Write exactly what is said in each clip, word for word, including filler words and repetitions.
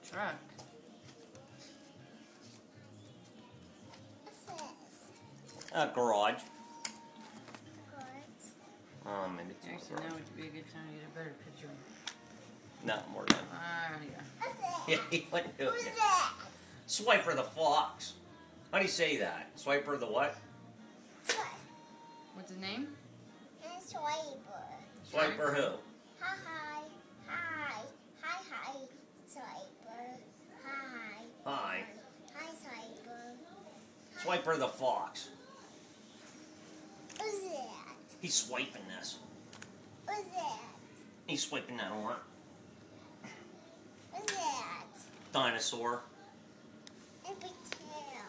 Truck. What's this? A garage. Good. Oh, maybe it's Actually, not a now garage. would be a good time to get a better picture. Not more than. Ah, yeah. What's this? Yeah, he went to Who's it. that? Swiper the fox. How do you say that? Swiper the what? Swipe. What's his name? And swiper. Swiper who? Hi, hi. Hi. Hi, hi. Swiper. Hi. Hi. Hi, swiper. Swiper the fox. Who's that? He's swiping this. Who's that? He's swiping that arm. Who's that? Dinosaur. And big tail.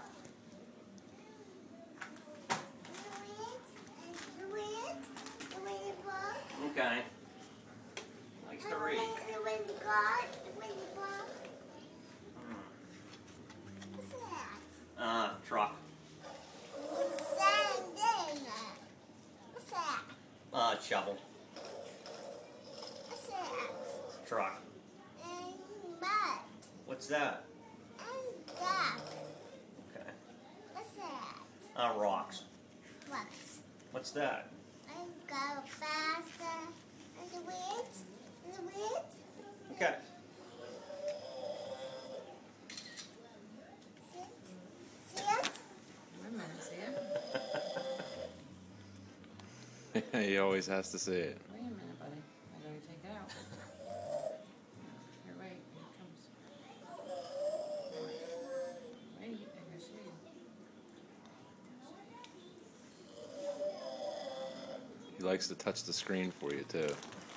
You read? You read? You read the book? Okay. Likes to read. You read the book? You read the book? Hmm. What's that? Uh, truck. Sanding. What's that? Uh, shovel. What's that? Truck. And mud. What's that? And duck. Okay. What's that? Uh, rocks. Rocks. What's that? And go faster. And the wind. And the wind. Okay. See it? Wait a minute, see it? He always has to say it. Wait a minute, buddy. I gotta take it out. Here, wait. Here it comes. Wait, I gotta show you. He likes to touch the screen for you, too.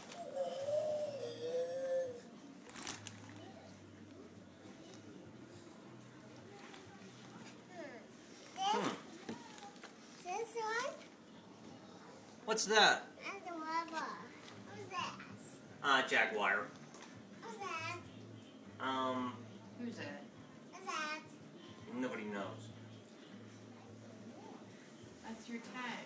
This, this one What's that? and the rubber. Who's that? Uh, jaguar. Who's that? Um, Who's that? Who's that? nobody knows. That's your tag.